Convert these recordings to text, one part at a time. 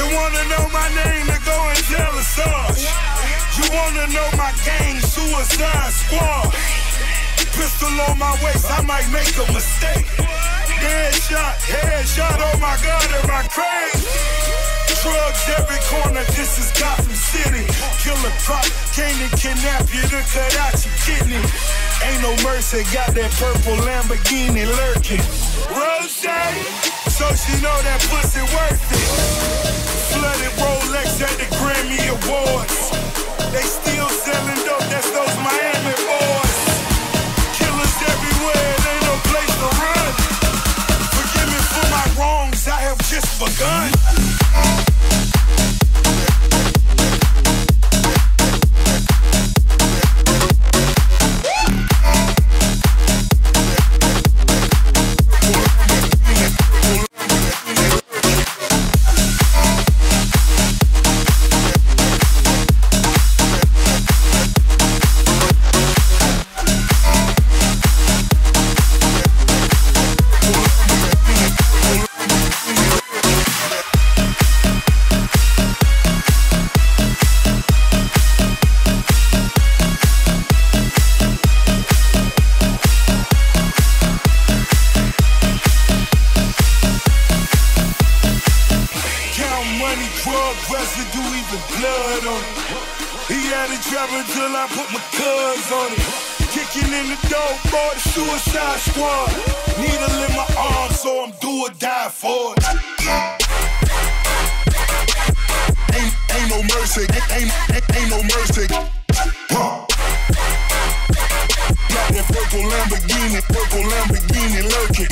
wanna know my name, then go and tell a Sarge. You wanna know my gang, Suicide Squad. Pistol on my waist, I might make a mistake. Headshot, oh my God, am I crazy? Drugs every corner, this is Gotham City. Killer Croc came to kidnap you to cut out your kidney. Ain't no mercy, got that purple Lamborghini lurking. Rose, so she know that pussy worth it. Flooded Rolex at the Grammy Awards. They still selling dope, that's those Miami boys. Killers everywhere, it ain't no place to run. Forgive me for my wrongs, I have just begun. Till I put my cuz on it. Kicking in the door for the Suicide Squad. Needle in my arm, so I'm do or die for it. Ain't no mercy, ain't no mercy. Got that purple Lamborghini lurking.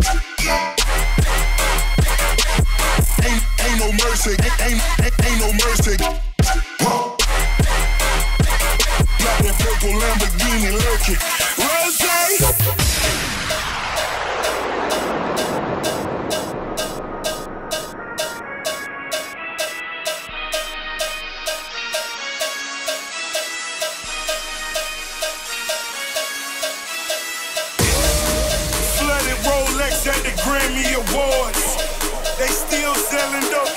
Ain't no mercy, ain't no mercy. That purple Lamborghini lurking. Rose! Flooded Rolex at the Grammy Awards. They still selling dope,